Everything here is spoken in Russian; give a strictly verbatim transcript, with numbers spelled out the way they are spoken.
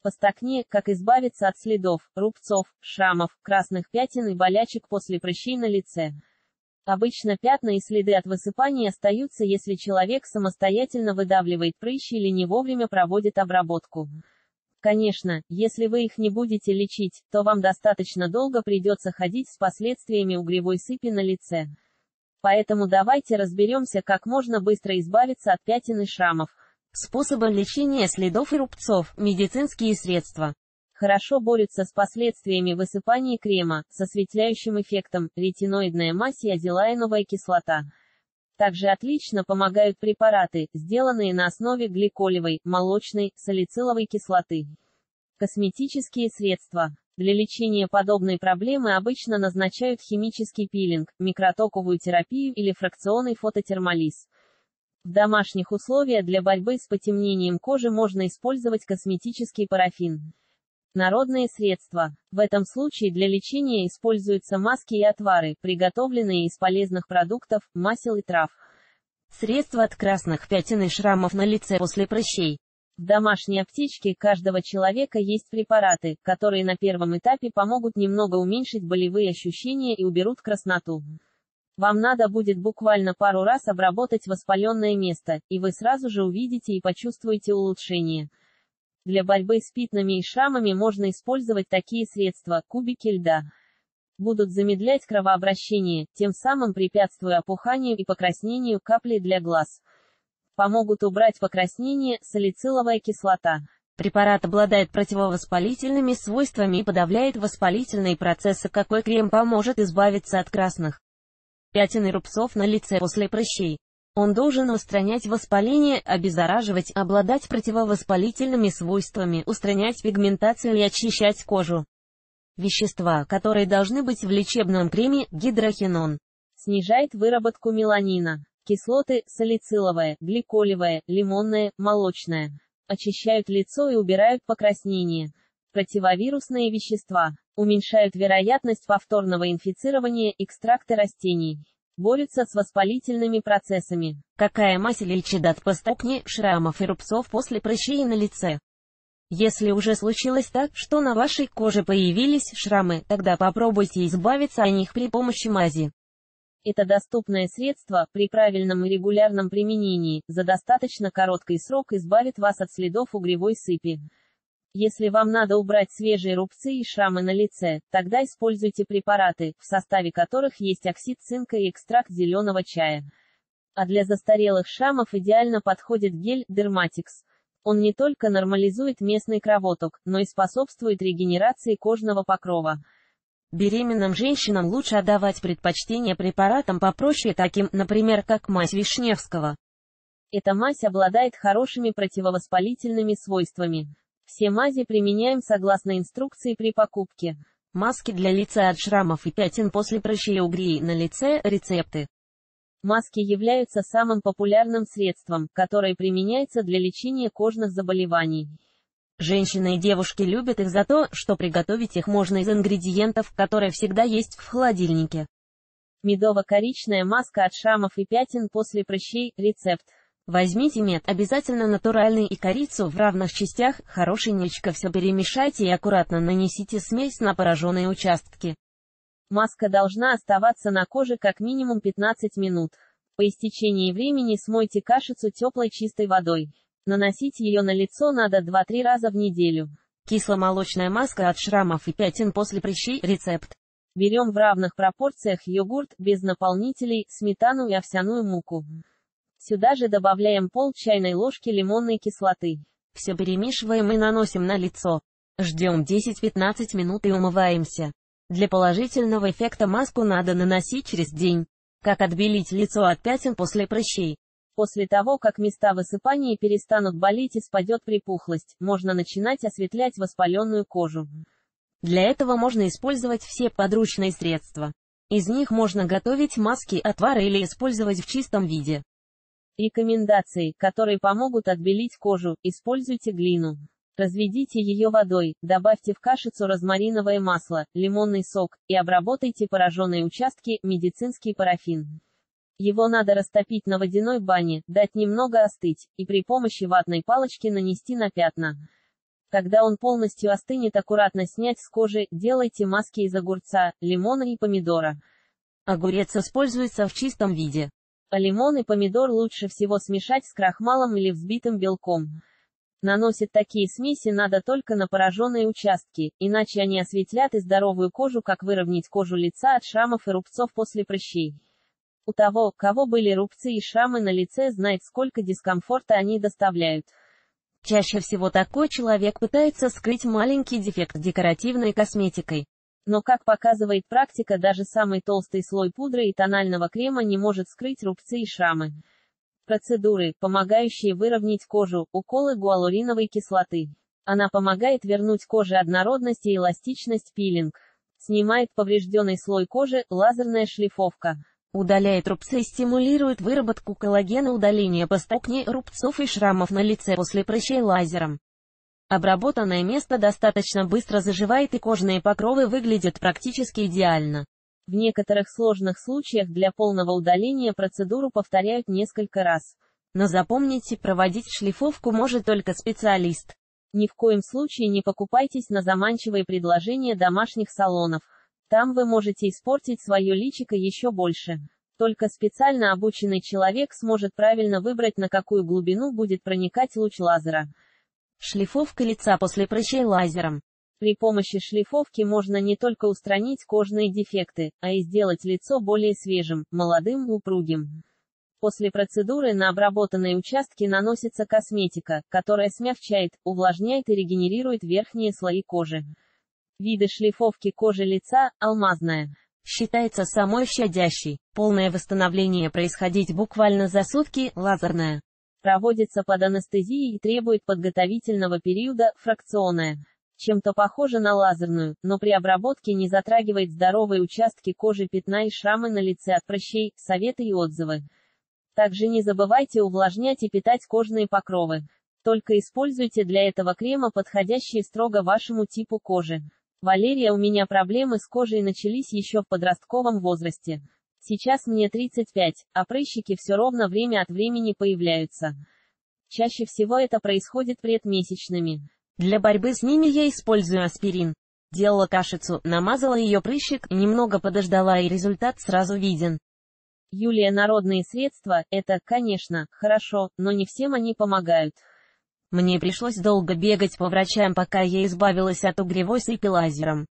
По стакне, как избавиться от следов, рубцов, шрамов, красных пятен и болячек после прыщей на лице. Обычно пятна и следы от высыпаний остаются, если человек самостоятельно выдавливает прыщи или не вовремя проводит обработку. Конечно, если вы их не будете лечить, то вам достаточно долго придется ходить с последствиями угревой сыпи на лице. Поэтому давайте разберемся, как можно быстро избавиться от пятен и шрамов. Способы лечения следов и рубцов, медицинские средства. Хорошо борются с последствиями высыпания крема, с осветляющим эффектом, ретиноидная мазь и азелаиновая кислота. Также отлично помогают препараты, сделанные на основе гликолевой, молочной, салициловой кислоты. Косметические средства. Для лечения подобной проблемы обычно назначают химический пилинг, микротоковую терапию или фракционный фототермолиз. В домашних условиях для борьбы с потемнением кожи можно использовать косметический парафин. Народные средства. В этом случае для лечения используются маски и отвары, приготовленные из полезных продуктов, масел и трав. Средства от красных пятен и шрамов на лице после прыщей. В домашней аптечке каждого человека есть препараты, которые на первом этапе помогут немного уменьшить болевые ощущения и уберут красноту. Вам надо будет буквально пару раз обработать воспаленное место, и вы сразу же увидите и почувствуете улучшение. Для борьбы с пятнами и шрамами можно использовать такие средства: кубики льда. Будут замедлять кровообращение, тем самым препятствуя опуханию и покраснению, капли для глаз. Помогут убрать покраснение, салициловая кислота. Препарат обладает противовоспалительными свойствами и подавляет воспалительные процессы. Какой крем поможет избавиться от красных пятен и рубцов на лице после прыщей? Он должен устранять воспаление, обеззараживать, обладать противовоспалительными свойствами, устранять пигментацию и очищать кожу. Вещества, которые должны быть в лечебном креме: гидрохинон. Снижает выработку меланина. Кислоты: салициловая, гликолевая, лимонная, молочная. Очищают лицо и убирают покраснение. Противовирусные вещества. Уменьшают вероятность повторного инфицирования. Экстракты растений. Борются с воспалительными процессами. Какая мазь лечит от постакне, шрамов и рубцов после прыщей на лице? Если уже случилось так, что на вашей коже появились шрамы, тогда попробуйте избавиться от них при помощи мази. Это доступное средство, при правильном и регулярном применении, за достаточно короткий срок избавит вас от следов угревой сыпи. Если вам надо убрать свежие рубцы и шрамы на лице, тогда используйте препараты, в составе которых есть оксид цинка и экстракт зеленого чая. А для застарелых шрамов идеально подходит гель Dermatix. Он не только нормализует местный кровоток, но и способствует регенерации кожного покрова. Беременным женщинам лучше отдавать предпочтение препаратам попроще, таким, например, как мазь Вишневского. Эта мазь обладает хорошими противовоспалительными свойствами. Все мази применяем согласно инструкции при покупке. Маски для лица от шрамов и пятен после прыщей и угрей на лице. Рецепты. Маски являются самым популярным средством, которое применяется для лечения кожных заболеваний. Женщины и девушки любят их за то, что приготовить их можно из ингредиентов, которые всегда есть в холодильнике. Медово-коричная маска от шрамов и пятен после прыщей. Рецепт. Возьмите мед, обязательно натуральный, и корицу в равных частях, хорошенечко все перемешайте и аккуратно нанесите смесь на пораженные участки. Маска должна оставаться на коже как минимум пятнадцать минут. По истечении времени смойте кашицу теплой чистой водой. Наносить ее на лицо надо два-три раза в неделю. Кисломолочная маска от шрамов и пятен после прыщей. Рецепт. Берем в равных пропорциях йогурт, без наполнителей, сметану и овсяную муку. Сюда же добавляем пол чайной ложки лимонной кислоты. Все перемешиваем и наносим на лицо. Ждем десять-пятнадцать минут и умываемся. Для положительного эффекта маску надо наносить через день. Как отбелить лицо от пятен после прыщей? После того, как места высыпания перестанут болеть и спадет припухлость, можно начинать осветлять воспаленную кожу. Для этого можно использовать все подручные средства. Из них можно готовить маски, отвары или использовать в чистом виде. Рекомендации, которые помогут отбелить кожу: используйте глину. Разведите ее водой, добавьте в кашицу розмариновое масло, лимонный сок, и обработайте пораженные участки, медицинский парафин. Его надо растопить на водяной бане, дать немного остыть, и при помощи ватной палочки нанести на пятна. Когда он полностью остынет, аккуратно снять с кожи, делайте маски из огурца, лимона и помидора. Огурец используется в чистом виде. А лимон и помидор лучше всего смешать с крахмалом или взбитым белком. Наносить такие смеси надо только на пораженные участки, иначе они осветлят и здоровую кожу. Как выровнять кожу лица от шрамов и рубцов после прыщей? У того, кого были рубцы и шрамы на лице, знает, сколько дискомфорта они доставляют. Чаще всего такой человек пытается скрыть маленький дефект декоративной косметикой. Но, как показывает практика, даже самый толстый слой пудры и тонального крема не может скрыть рубцы и шрамы. Процедуры, помогающие выровнять кожу, уколы гиалуроновой кислоты. Она помогает вернуть коже однородность и эластичность. Пилинг. Снимает поврежденный слой кожи, лазерная шлифовка. Удаляет рубцы и стимулирует выработку коллагена. Удаление поступней, рубцов и шрамов на лице после прыщей лазером. Обработанное место достаточно быстро заживает и кожные покровы выглядят практически идеально. В некоторых сложных случаях для полного удаления процедуру повторяют несколько раз. Но запомните, проводить шлифовку может только специалист. Ни в коем случае не покупайтесь на заманчивые предложения домашних салонов. Там вы можете испортить свое личико еще больше. Только специально обученный человек сможет правильно выбрать, на какую глубину будет проникать луч лазера. Шлифовка лица после прыщей лазером. При помощи шлифовки можно не только устранить кожные дефекты, а и сделать лицо более свежим, молодым, упругим. После процедуры на обработанные участки наносится косметика, которая смягчает, увлажняет и регенерирует верхние слои кожи. Виды шлифовки кожи лица: алмазная. Считается самой щадящей. Полное восстановление происходить буквально за сутки. Лазерная. Проводится под анестезией и требует подготовительного периода. Фракционная. Чем-то похожа на лазерную, но при обработке не затрагивает здоровые участки кожи, пятна и шрамы на лице от прыщей. Советы и отзывы. Также не забывайте увлажнять и питать кожные покровы. Только используйте для этого крема, подходящие строго вашему типу кожи. Валерия, у меня проблемы с кожей начались еще в подростковом возрасте. Сейчас мне тридцать пять, а прыщики все ровно время от времени появляются. Чаще всего это происходит предмесячными. Для борьбы с ними я использую аспирин. Делала кашицу, намазала ее прыщик, немного подождала и результат сразу виден. Юлия, народные средства, это, конечно, хорошо, но не всем они помогают. Мне пришлось долго бегать по врачам, пока я избавилась от угревой сыпи лазером.